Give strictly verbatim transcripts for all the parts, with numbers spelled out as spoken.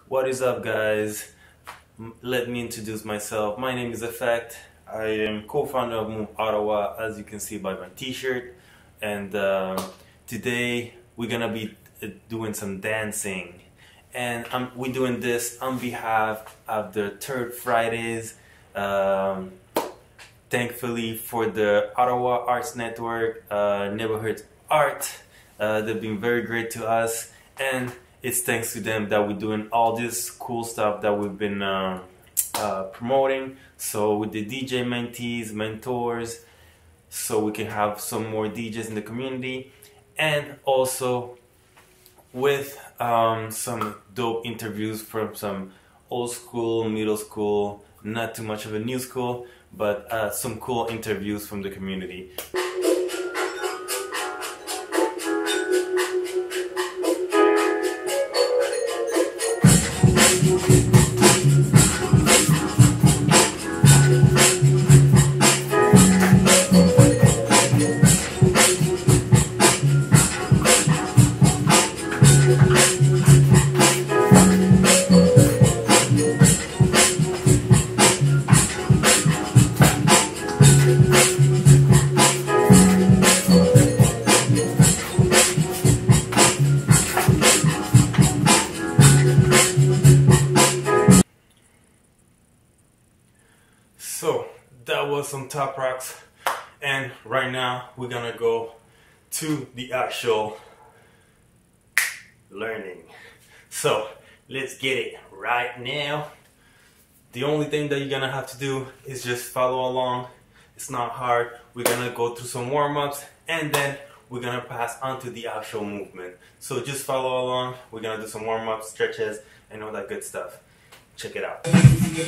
What is up, guys? Let me introduce myself. My name is Effect. I am co-founder of Moov Ottawa, as you can see by my t-shirt. And uh, today we're gonna be doing some dancing. And um, we're doing this on behalf of the Third Fridays. Um, thankfully for the Ottawa Arts Network, uh, Neighbourhood Art. Uh, they've been very great to us. And it's thanks to them that we're doing all this cool stuff that we've been uh, uh, promoting. So with the D J mentees, mentors, so we can have some more D Js in the community, and also with um, some dope interviews from some old school, middle school, not too much of a new school, but uh, some cool interviews from the community. So that was some top rocks, and right now we're gonna go to the actual learning. So let's get it right now. The only thing that you're gonna have to do is just follow along. It's not hard. We're gonna go through some warm-ups, and then we're gonna pass on to the actual movement. So just follow along. We're gonna do some warm-ups, stretches, and all that good stuff. Check it out.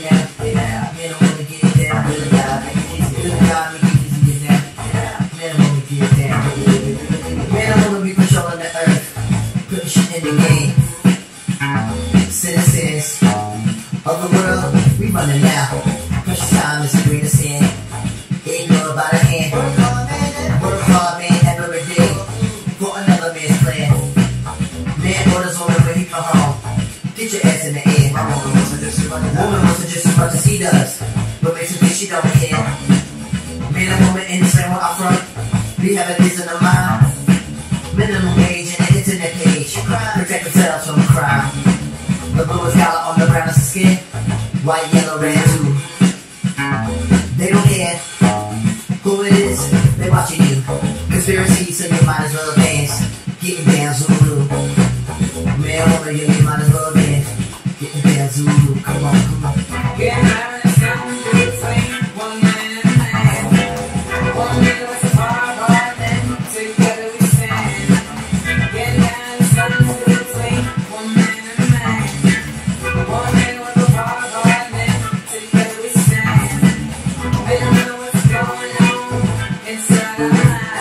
Citizens of the world, we running now. Precious time is the greatest sin. Ignore by the hand. Work hard, man, every day for another man's plan. Man, orders on the way from home. Get your ass in the air. Woman wants to just as much as he does, but basically she don't care. Man and woman in the same way up front. We have a kids in the mind. Minimum wage and an internet page. Protect themselves from the crime. The blue is collar on the brown is the skin. White, yellow, red too. They don't care who it is, they watching you. Conspiracy, so you might as well dance. Getting down Zulu. Man, woman, you might as well dance. Getting down Zulu. Come on, come on. Getting married and something good thing. One man and a man. One man with a far bar, then together we stand. Getting down and something good thing. One man and a man. One man with a far bar, then together we stand. They don't know what's going on inside our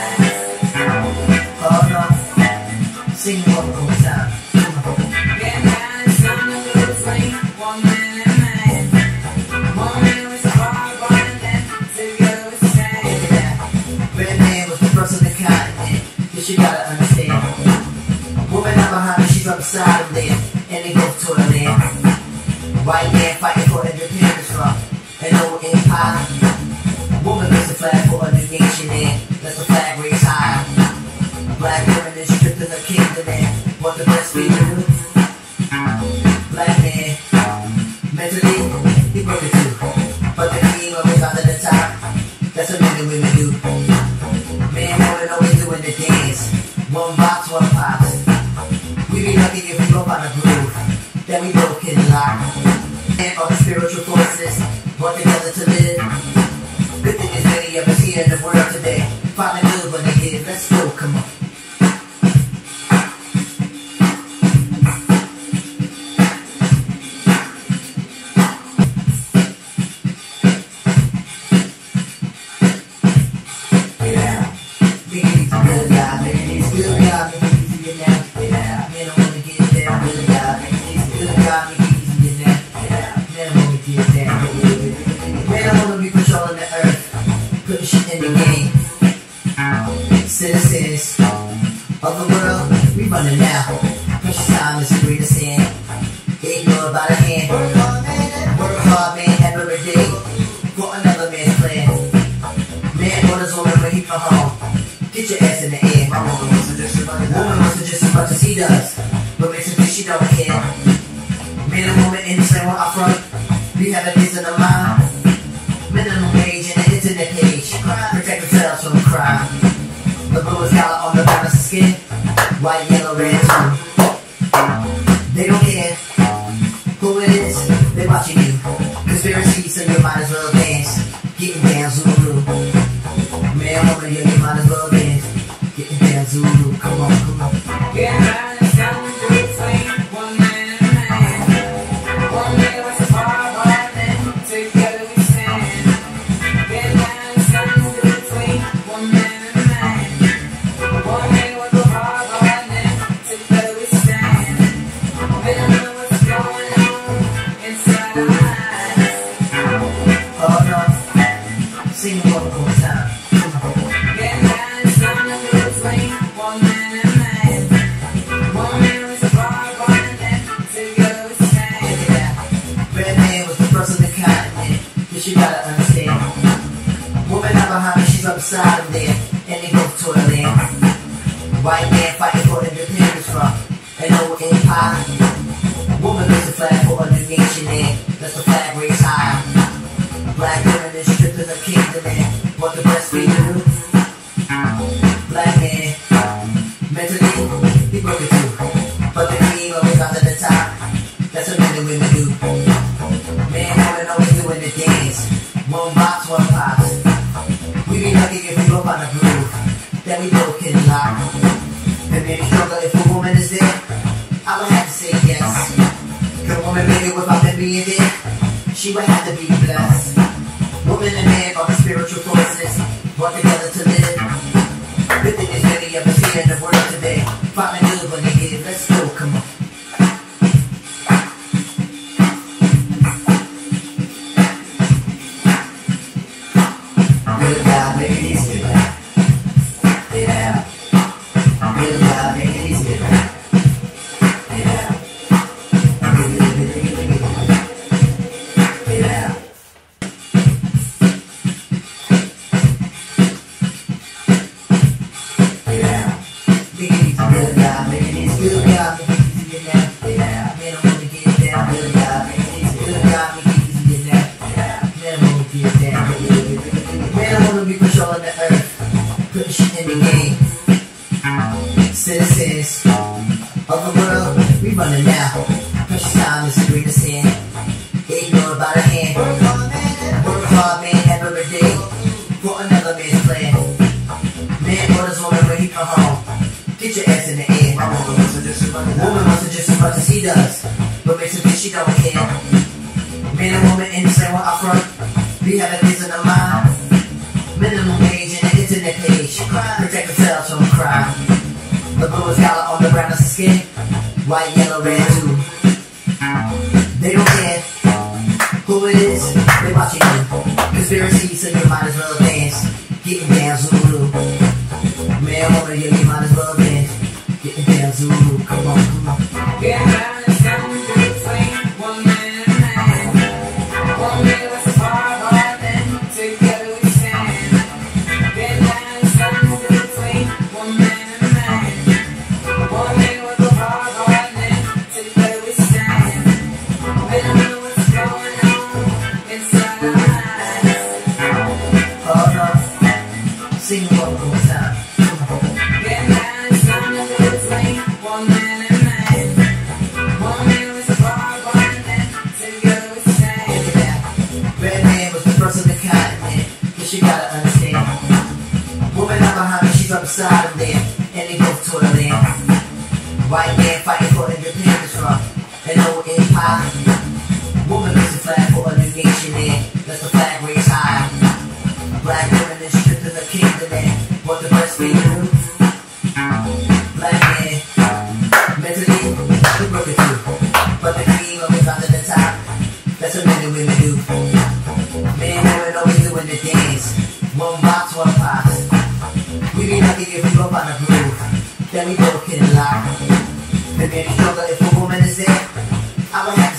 minds. Oh no. Sing one more time. Getting down and something good thing. One man and a man. One man with a far bar, then together we stand. Red man was the first on the continent. This you gotta understand. Woman out behind me, she's on the side of them, and they both to the land. White man fighting for independence from an old empire. Woman makes a flag for a new nation, and let the flag raise high. Black women is stripped in the kingdom, and what the best we do. Black man, mentally, he broke it too. But the king always out at the top. That's what men and women do. Man, woman always doing the dance. One box, one pops. We be lucky if we go find a groove that we both can lock. And all the spiritual forces work together to live. Good thing is many of us here in the world today. Find the good when they give. Let's go, come on. Citizens of the world, we running now. Precious time is the greatest sin. ignored by the hand. Work hard, man, every day for another man's plan. Man orders woman when he come home. Get your ass in the air. Woman wants to just as much as he does, but makes him think she don't care. Man and woman in the same one up front. We have a kids in the mind. Minimum wage and an internet page. Protect themselves from crime. The bluest collar on the balance of skin. White, yellow, red too. They don't care who it is, they watching you. Conspiracy, so you might as well dance. Getting down Zulu. Man, woman, yeah, you might as well dance. Getting down Zulu. Come on, come on. Get down and sound between one man and a man. One man was a far apart, then together we stand. Get down and sound between one man and a man. One man was a far apart, then together we stand. We don't know what's going on inside our minds. Oh no, sing it one more time. Get down and sound between one man and a man. One man was a far apart, then together we stand. Red man was the first of the continent. This you gotta understand. Woman not behind me, she's upside of there. And they both toiling. White man fighting for independence from an old empire. Woman raised the flag for a new nation and that's the flag raised high. Black women is stripped in the kingdom and what the breastfeed to do. Black man, mentally, he broke it too. But the queen always out at the top. That's what men and women do. Man, woman always doing the dance. One box, one pops. We be lucky if we go on the groove. Then we both can lock. And maybe struggle if a woman is there. I would have to say yes. Cause a woman made it without them being there. She would have to be blessed. Woman and man are the spiritual forces. Work together to live. Good thing is many of us here in the world today. Find a new when they give. Let's go, come on. Good God, make it easy. Yeah. Good God, make it easy. Yeah. Yeah. Yeah. Make it easy, good God, make it easy. Good God, make it easy now. Yeah. Man, I wanna get down. Good God, make it easy. Good God, make it easy now. Yeah. Man, I wanna get down. Man, I wanna be controlling the earth. Putting shit in the game. Citizens of the world, we running now. Precious time is the greatest sin. Ignored by the hand. Work hard, man, every day for another man's plan. Man orders woman when he come home. Get your ass in the air. Woman wants to just as much as he does, but makes him think she don't care. Man and woman in the same one up front. We have a kids in the mind. Minimum wage and an internet page. Protect themselves from crime. The bluest collar on the brown of the skin. White, yellow, red too. They don't care who it is, they watching you. Conspiracy, so you might as well dance. Getting down Zulu. Man, woman, yeah, you might as well dance. Getting down Zulu. Come on, come on. Get down and sound between one man and a man. One man was a far apart, then together we stand. Get down and sound between one man and a man. One man was a far apart, then together we stand. We don't know what's going on inside our minds. Oh no, sing it one more time. Get down and sound between one man and a man. One man was a far apart, then together we stand. Red man was the first of the continent. This you gotta understand. Woman not behind me, she's upside of there. And they both toiling. White man fighting for independence from an old empire. Woman raised the flag for a new nation and that's the flag raised high. Black women is stripped in the kingdom and what the breastfeed to do. Black man, mentally, he broke it too. But the queen always out at the top. That's what men and women do. Man and women always doing the dance. One box, one pops. We be lucky if we go on the groove. Then we both can lock. And maybe struggle if a woman is there. I would have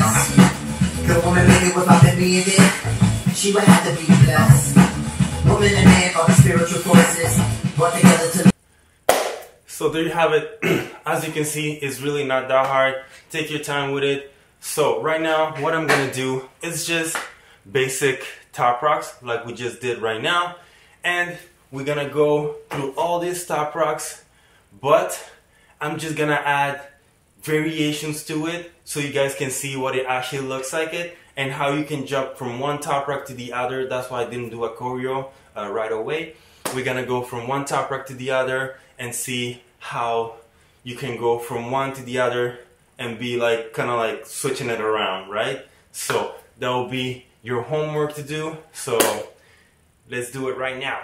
best. Could a woman make it without them being there? She would have to be blessed. Woman and man are the spiritual forces brought together to. So there you have it. As you can see, it's really not that hard. Take your time with it. So right now, what I'm gonna do is just basic top rocks like we just did right now. And we're gonna go through all these top rocks, but I'm just gonna add variations to it so you guys can see what it actually looks like it and how you can jump from one top rock to the other. That's why I didn't do a choreo uh, right away. We're gonna go from one top rock to the other and see how you can go from one to the other and be like kind of like switching it around, right? So that will be your homework to do. So let's do it right now.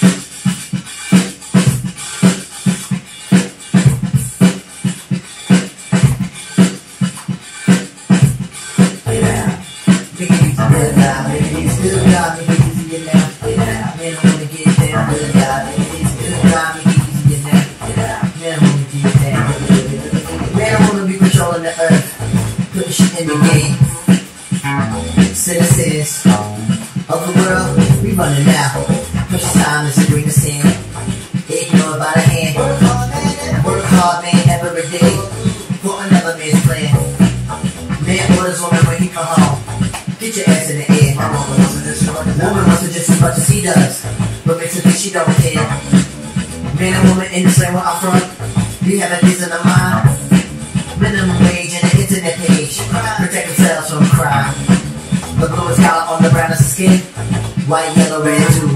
In the game, citizens of the world, we running now. Precious time is the greenest thing. Ignored by the hand. Work hard, man, every day for another man's plan. Man orders woman when he come home. Get your ass in the air. Woman wants to just as much as he does, but makes her think she don't care. Man and woman in the same way out front. You have a reason of mind. Minimum wage and an internet page. Protect themselves from crime. The blue is collar on the brownest of skin. White, yellow, red too.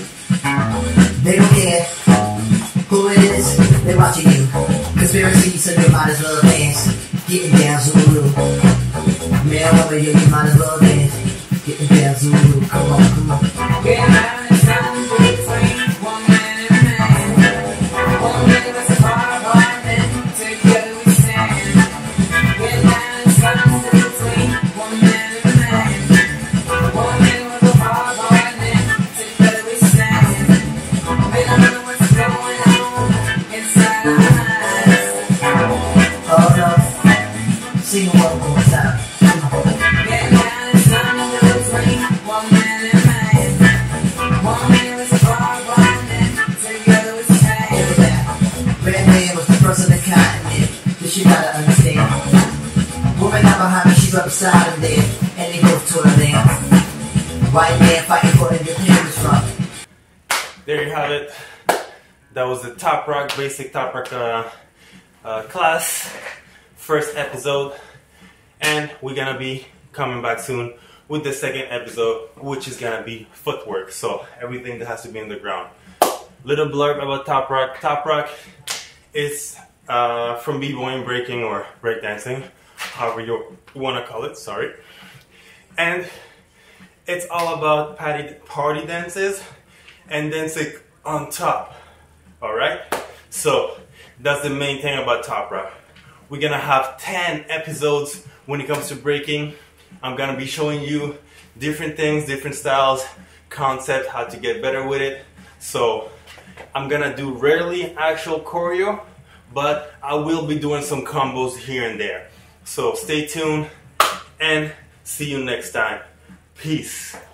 They don't care who it is, they're watching you. Conspiracy, so you might as well dance. Getting down Zulu. Man, woman, yo, you might as well dance. Getting down Zulu. Come on, come on. Get out and stand between one man and a man. One man was a far apart, then together we stand. Get down and stand between one man and a man. One man was a far apart, then together we stand. We don't know what's going on inside our minds. Oh no, sing one more time. Get down and stand between one man and a man. One man was a far apart, then together we stand. Red man was the first on the continent. This you gotta understand. Woman not behind me, she's right beside him there. And they both to her there. White man fighting for independence from. There you have it. That was the top rock, basic top rock uh, uh, class, first episode. And we're gonna be coming back soon with the second episode, which is gonna be footwork. So everything that has to be in the ground. Little blurb about top rock. Top rock is uh, from b-boying, breaking, or breakdancing, however you wanna call it, sorry. And it's all about party, party dances and dancing on top, all right? So that's the main thing about top rock. We're gonna have ten episodes when it comes to breaking. I'm gonna be showing you different things, different styles, concept, how to get better with it. So I'm gonna do rarely actual choreo, but I will be doing some combos here and there. So stay tuned and see you next time. Peace.